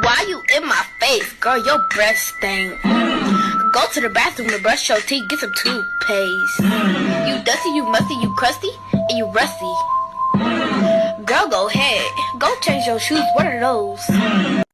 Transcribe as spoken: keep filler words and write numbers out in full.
why you in my face? Girl, your breath stink. Go to the bathroom to brush your teeth, get some toothpaste. You dusty, you musty, you crusty, and you rusty. Girl, go ahead. Go change your shoes. What are those?